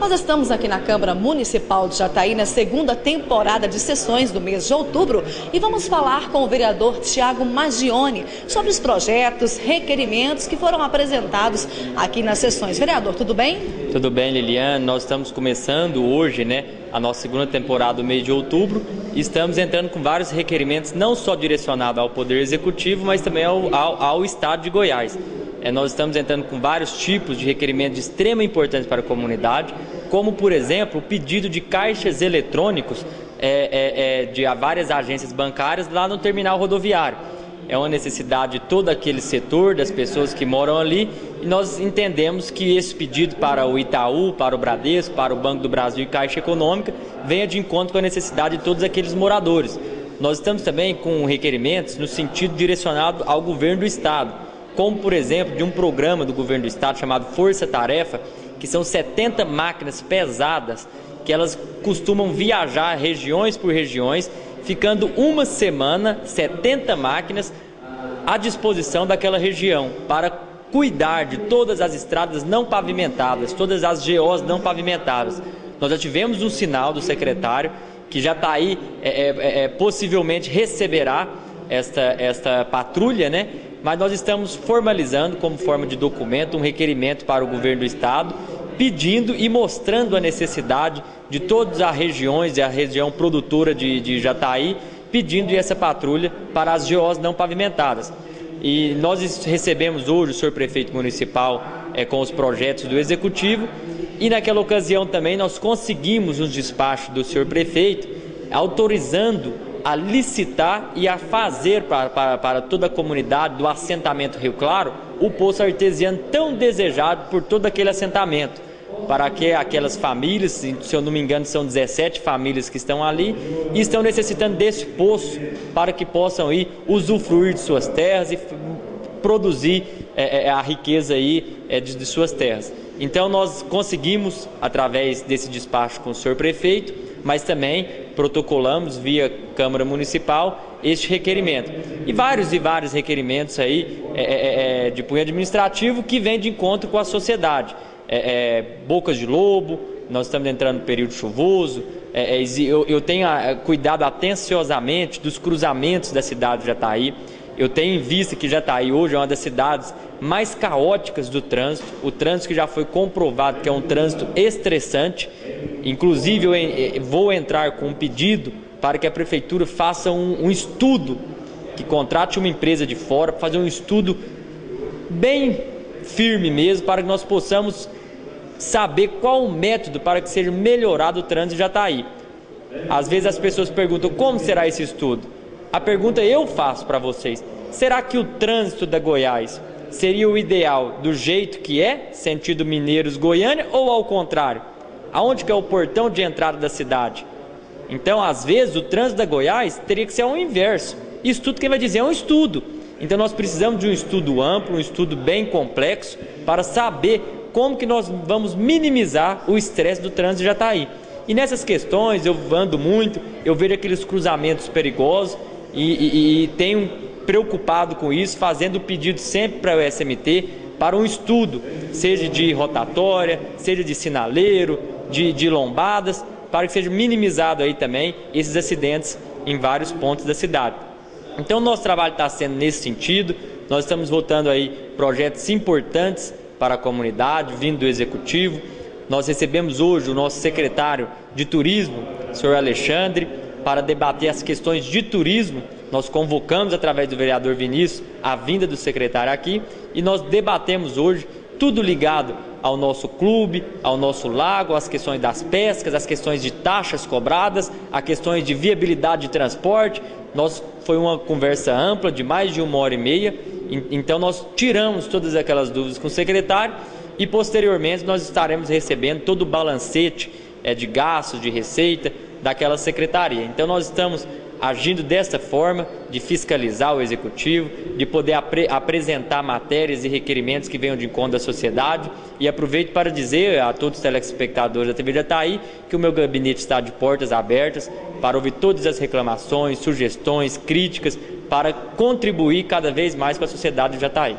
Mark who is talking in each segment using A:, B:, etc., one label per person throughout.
A: Nós estamos aqui na Câmara Municipal de Jataí na segunda temporada de sessões do mês de outubro e vamos falar com o vereador Tiago Maggioni sobre os projetos, requerimentos que foram apresentados aqui nas sessões. Vereador, tudo bem?
B: Tudo bem, Liliane. Nós estamos começando hoje, a nossa segunda temporada do mês de outubro e estamos entrando com vários requerimentos, não só direcionados ao Poder Executivo, mas também ao Estado de Goiás. Nós estamos entrando com vários tipos de requerimentos de extrema importância para a comunidade, como, por exemplo, o pedido de caixas eletrônicos de várias agências bancárias lá no terminal rodoviário. É uma necessidade de todo aquele setor, das pessoas que moram ali, e nós entendemos que esse pedido para o Itaú, para o Bradesco, para o Banco do Brasil e Caixa Econômica venha de encontro com a necessidade de todos aqueles moradores. Nós estamos também com requerimentos no sentido direcionado ao governo do Estado, como, por exemplo, de um programa do governo do Estado chamado Força Tarefa, que são 70 máquinas pesadas, que elas costumam viajar regiões por regiões, ficando uma semana, 70 máquinas, à disposição daquela região, para cuidar de todas as estradas não pavimentadas, todas as GOs não pavimentadas. Nós já tivemos um sinal do secretário, que já está aí, possivelmente receberá esta patrulha, mas nós estamos formalizando como forma de documento um requerimento para o governo do Estado, pedindo e mostrando a necessidade de todas as regiões e a região produtora de Jataí, pedindo essa patrulha para as GOs não pavimentadas. E nós recebemos hoje o senhor prefeito municipal com os projetos do Executivo, e naquela ocasião também nós conseguimos um despacho do senhor prefeito autorizando a licitar e a fazer para toda a comunidade do assentamento Rio Claro o poço artesiano tão desejado por todo aquele assentamento, para que aquelas famílias, se eu não me engano são 17 famílias que estão ali e estão necessitando desse poço para que possam ir usufruir de suas terras e produzir a riqueza aí de suas terras. Então nós conseguimos, através desse despacho com o senhor prefeito, mas também protocolamos via Câmara Municipal este requerimento. E vários requerimentos aí de cunho administrativo que vêm de encontro com a sociedade. Bocas de Lobo, nós estamos entrando no período chuvoso, eu tenho cuidado atenciosamente dos cruzamentos da cidade de Jataí. Eu tenho em vista que Jataí hoje é uma das cidades mais caóticas do trânsito, o trânsito que já foi comprovado que é um trânsito estressante. Inclusive eu vou entrar com um pedido para que a prefeitura faça um estudo, que contrate uma empresa de fora para fazer um estudo bem firme mesmo, para que nós possamos saber qual o método para que seja melhorado o trânsito de Jataí. Às vezes as pessoas perguntam como será esse estudo. A pergunta eu faço para vocês: será que o trânsito da Goiás seria o ideal do jeito que é, sentido Mineiros-Goiânia, ou ao contrário? Aonde que é o portão de entrada da cidade? Então, às vezes, o trânsito da Goiás teria que ser ao inverso. Isso tudo quem vai dizer é um estudo. Então, nós precisamos de um estudo amplo, um estudo bem complexo, para saber como que nós vamos minimizar o estresse do trânsito de Jataí. E nessas questões, eu ando muito, eu vejo aqueles cruzamentos perigosos, e tenho preocupado com isso, fazendo o pedido sempre para o SMT, para um estudo, seja de rotatória, seja de sinaleiro, de lombadas, para que seja minimizado aí também esses acidentes em vários pontos da cidade. Então, o nosso trabalho está sendo nesse sentido. Nós estamos votando aí projetos importantes para a comunidade, vindo do Executivo. Nós recebemos hoje o nosso secretário de Turismo, o senhor Alexandre, para debater as questões de turismo. Nós convocamos, através do vereador Vinícius, a vinda do secretário aqui, e nós debatemos hoje tudo ligado ao nosso clube, ao nosso lago, as questões das pescas, as questões de taxas cobradas, as questões de viabilidade de transporte. Foi uma conversa ampla de mais de 1h30, então nós tiramos todas aquelas dúvidas com o secretário e posteriormente nós estaremos recebendo todo o balancete de gastos, de receita daquela secretaria. Então nós estamos agindo desta forma, de fiscalizar o Executivo, de poder apresentar matérias e requerimentos que venham de encontro da sociedade. E aproveito para dizer a todos os telespectadores da TV Jataí que o meu gabinete está de portas abertas para ouvir todas as reclamações, sugestões, críticas, para contribuir cada vez mais com a sociedade de Jataí.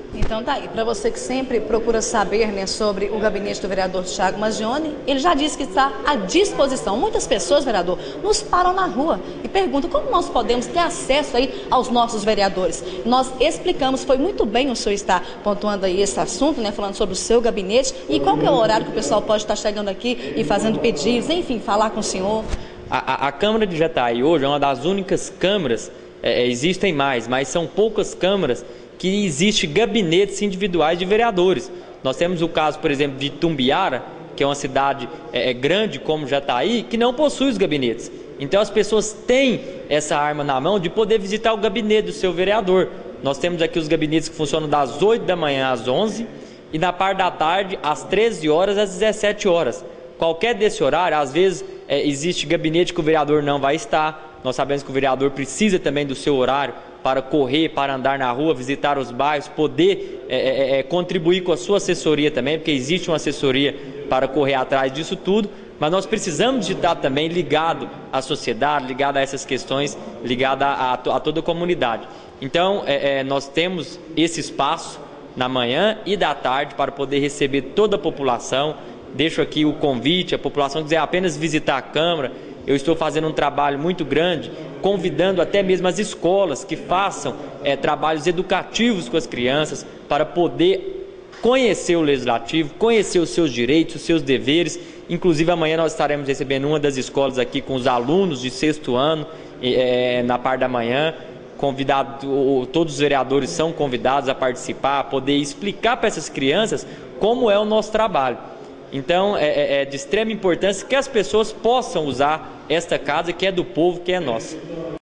A: Então tá aí, para você que sempre procura saber, né, sobre o gabinete do vereador Thiago Mangione, ele já disse que está à disposição. Muitas pessoas, vereador, nos param na rua e perguntam como nós podemos ter acesso aí aos nossos vereadores. Nós explicamos, foi muito bem o senhor estar pontuando aí esse assunto, né, falando sobre o seu gabinete e qual que é o horário que o pessoal pode estar chegando aqui e fazendo pedidos, enfim, falar com o senhor.
B: A Câmara de Jataí hoje é uma das únicas câmaras, existem mais, mas são poucas câmaras que existem gabinetes individuais de vereadores. Nós temos o caso, por exemplo, de Tumbiara, que é uma cidade grande como Jataí, que não possui os gabinetes. Então as pessoas têm essa arma na mão de poder visitar o gabinete do seu vereador. Nós temos aqui os gabinetes que funcionam das 8 da manhã às 11 e na parte da tarde às 13 horas às 17 horas. Qualquer desse horário, às vezes existe gabinete que o vereador não vai estar. Nós sabemos que o vereador precisa também do seu horário para correr, para andar na rua, visitar os bairros, poder contribuir com a sua assessoria também, porque existe uma assessoria para correr atrás disso tudo, mas nós precisamos de estar também ligado à sociedade, ligado a essas questões, ligado a toda a comunidade. Então, nós temos esse espaço na manhã e da tarde para poder receber toda a população. Deixo aqui o convite, a população quiser apenas visitar a Câmara. Eu estou fazendo um trabalho muito grande, convidando até mesmo as escolas que façam trabalhos educativos com as crianças para poder conhecer o Legislativo, conhecer os seus direitos, os seus deveres. Inclusive amanhã nós estaremos recebendo uma das escolas aqui com os alunos de 6º ano, na parte da manhã. Todos os vereadores são convidados a participar, a poder explicar para essas crianças como é o nosso trabalho. Então, é de extrema importância que as pessoas possam usar esta casa que é do povo, que é nossa.